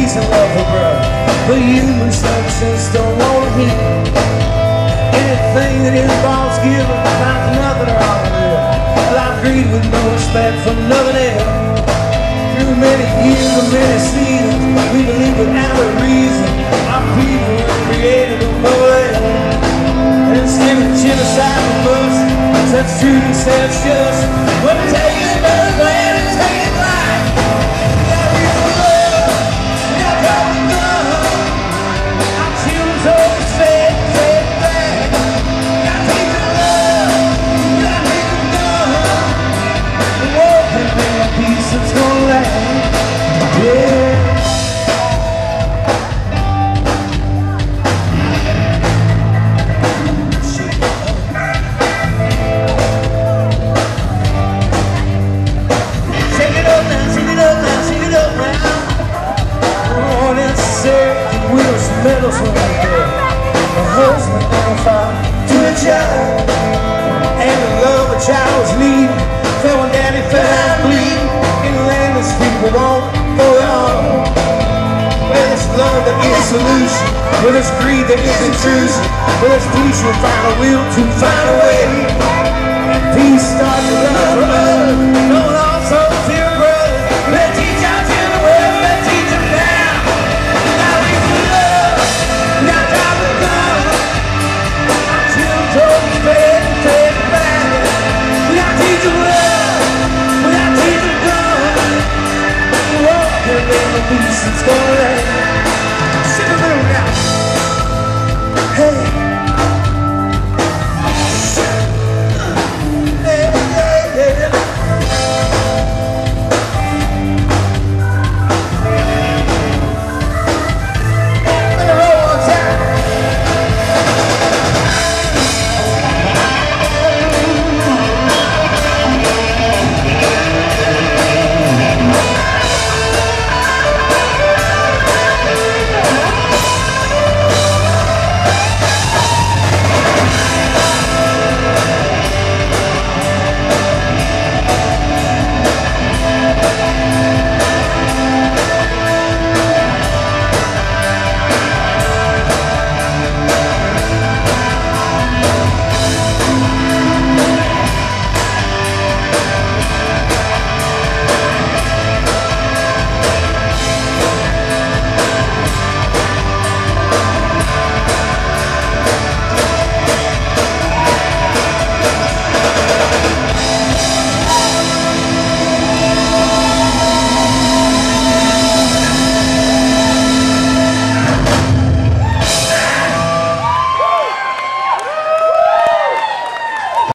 peace and love for brother. But human substance don't want to be anything that involves giving, finds nothing or all of it. Life greed with no respect for nothing else. Through many years and many seasons, we believe without a reason our people were created with no end. And instead of genocide from us, such truth and sense just what take it another land and take it life. We got reason for love, we got power to love. Our children's always fed back. We got people to love, we got people to love. The world can bring a peace that's gonna last. Yeah. Medals when I go, a husband and a father to a child, and the love a child's need. Fell when daddy fell out bleeding in the land that people want for it all. Where there's love there is solution, where there's greed there is intrusion, where there's peace you'll find a will to find a way.